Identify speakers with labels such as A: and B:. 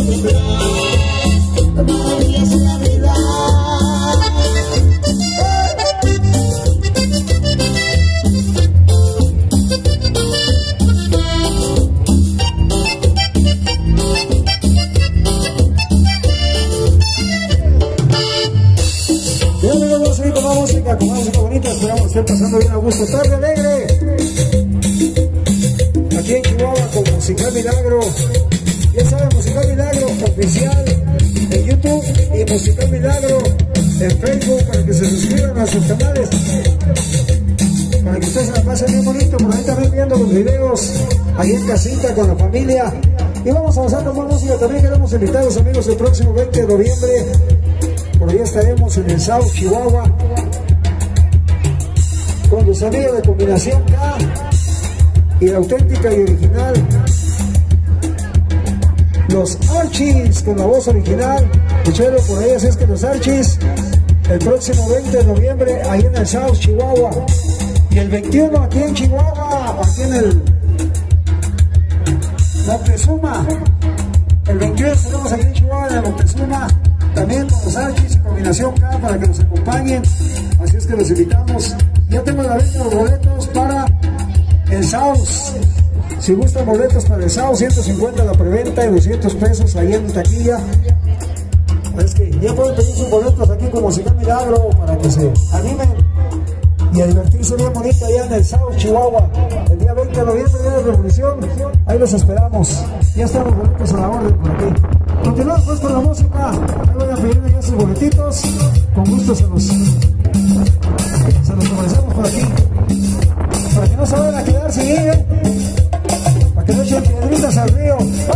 A: Con música bonita, esperamos estar pasando bien a gusto. Tarde alegre, aquí en Chihuahua con Musical Milagro. Ya saben, Musical Milagro oficial en YouTube y Musical Milagro en Facebook, para que se suscriban a sus canales, para que ustedes se la pasen bien bonito. Por ahí también viendo los videos ahí en casita con la familia. Y vamos a avanzar con más música. También queremos invitar a los amigos el próximo 20 de noviembre. Por ahí estaremos en el South Chihuahua con los amigos de Combinación K y la auténtica y original, los Archies, con la voz original. Escuchalo por ahí, así es que los Archies el próximo 20 de noviembre ahí en el South Chihuahua, y el 21 aquí en Chihuahua, aquí en el Moctezuma. El 21 estaremos aquí en Chihuahua, en el Moctezuma, también con los Archies y Combinación K, para que nos acompañen. Así es que los invitamos. Ya tengo la venta de los boletos para el South. Si gustan boletos para el South, 150 la preventa y 200 pesos ahí en taquilla. Es que ya pueden pedir sus boletos aquí con Musical Milagro, para que se animen y a divertirse bien bonito allá en el South Chihuahua. El día 20 de noviembre, día de Revolución, ahí los esperamos. Ya están los boletos a la orden por aquí. Continuamos pues con la música. Ahí voy a pedirle ya sus boletitos. Con gusto se los ofrecemos por aquí, para que no se vayan a quedar sin ir, para que no echen piedritas al río.